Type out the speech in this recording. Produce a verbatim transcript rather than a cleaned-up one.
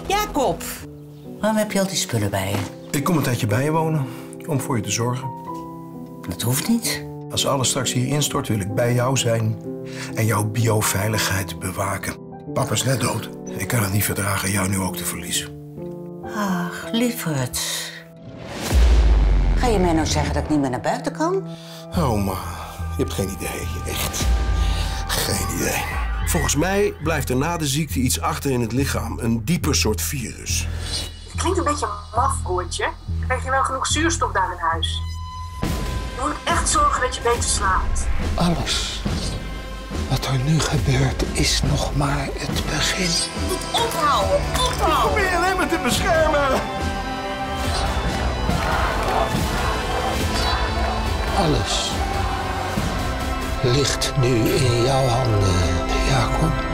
Jacob, waarom heb je al die spullen bij je? Ik kom een tijdje bij je wonen, om voor je te zorgen. Dat hoeft niet. Als alles straks hier instort, wil ik bij jou zijn en jouw bioveiligheid bewaken. Papa is net dood. Ik kan het niet verdragen jou nu ook te verliezen. Ach, lieverd. Ga je mij nou zeggen dat ik niet meer naar buiten kan? Oh, ma, je hebt geen idee. Echt. Geen idee. Volgens mij blijft er na de ziekte iets achter in het lichaam. Een dieper soort virus. Het klinkt een beetje maf, Roortje. Krijg je wel genoeg zuurstof daar in huis? Je moet echt zorgen dat je beter slaapt. Alles wat er nu gebeurt is nog maar het begin. Je moet ophouden, ophouden! Probeer je alleen maar te beschermen! Alles ligt nu in jouw handen, Jacob.